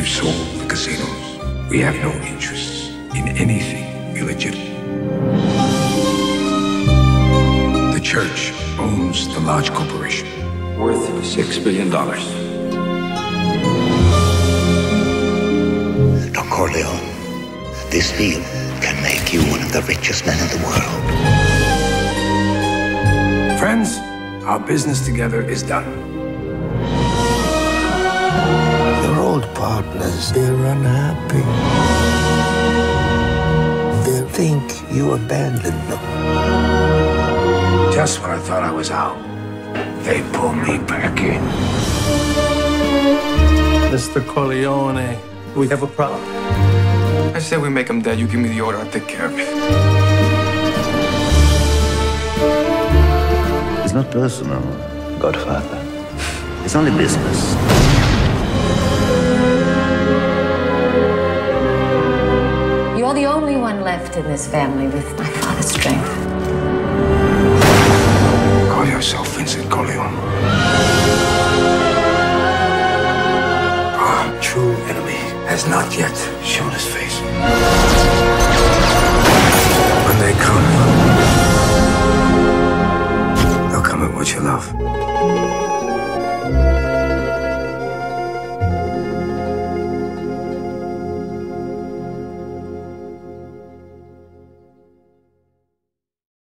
We've sold the casinos. We have no interests in anything illegitimate. The church owns the large corporation, worth $6 billion. Don Corleone, this deal can make you one of the richest men in the world. Friends, our business together is done. Your old partners, they're unhappy. They think you abandoned them. Just when I thought I was out, they pull me back in. Mr. Corleone, we have a problem. I say we make him dead. You give me the order, I'll take care of it. It's not personal, Godfather. It's only business. You're the only one left in this family with my father's strength. Call yourself Vincent Corleone. Our true enemy has not yet shown his face. When they come, they'll come at what you love.